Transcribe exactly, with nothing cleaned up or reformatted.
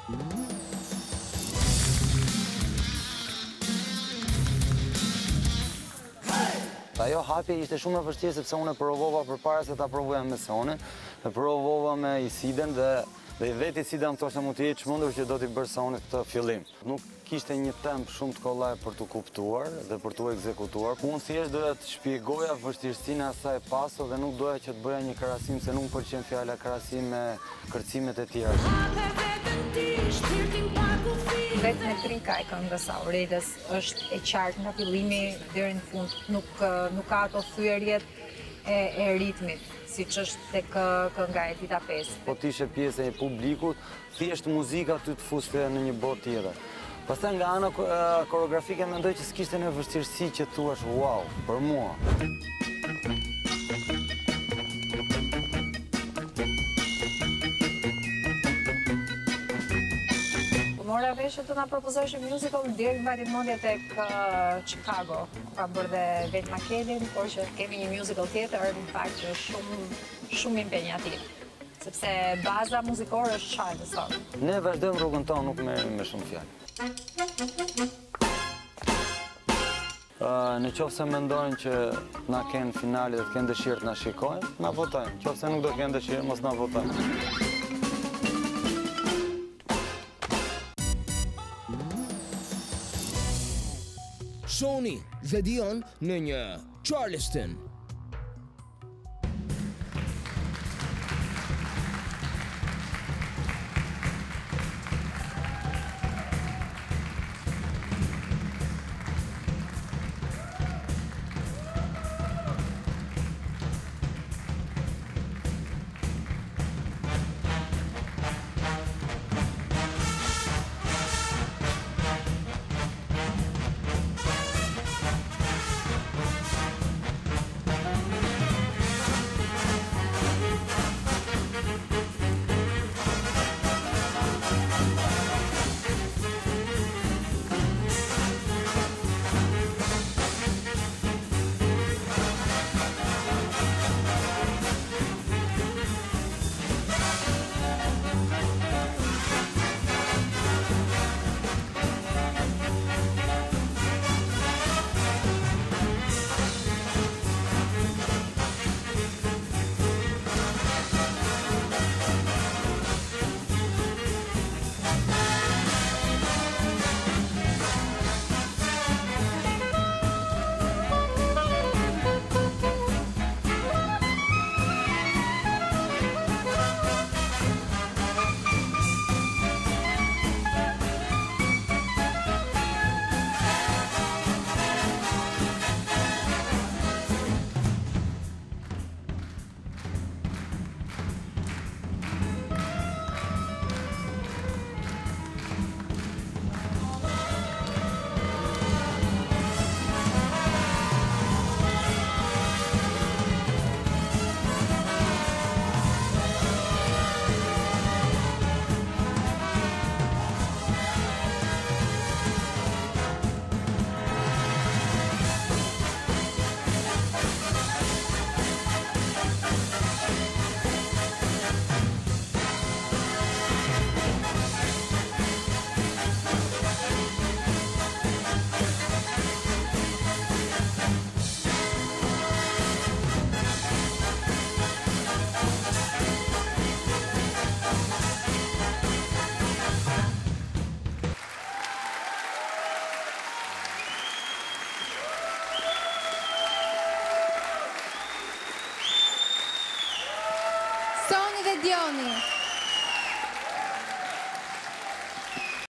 Ajo hapje ishte shumë e vështirë sepse unë e provova përpara se ta provoja me Sonin, e provova me Isiden dhe dhe vetë Isida më thoshte mund të jetë çmendur që do t'i bërë Sonit këtë fillim. Nuk kishte një temp shumë të kollaj për të kuptuar dhe për të ekzekutuar. Unë thjesht doja të shpjegoja vështirësinë e asaj paso dhe nuk doja që të bëja një krahasim se nuk më pëlqen fjala krahasim me kërcimet e tjera. Vetëm e trika e këngës Aurelës është e qartë nga fillimi deri në fund, nuk nuk ka ato thyerjet e, e ritmit, siç është tek kënga e Dita pesë. Po të ishe pjesë e publikut, thjesht muzika ty të fuste në një botë tjetër. Pastaj nga ana koreografike mendoj që s'kishte në vështirësi që thuash wow, për mua. Mora vesh që të na propozosh një musical deri mbajti mendje tek Chicago. Ka bërë dhe vetë maketin, por që kemi një musical tjetër, në fakt që është shumë shumë impenjativ. Sepse baza muzikore është çajë sot. Ne vazhdojmë rrugën tonë, nuk merremi me shumë fjalë. Uh, në qoftë se mendojnë që na kenë finale dhe të kenë dëshirë të na shikojnë, na votojnë. Në qoftë se nuk do kenë dëshirë, mos na votojnë. Sony dhe Dion në një Charleston. Sony dhe Dioni.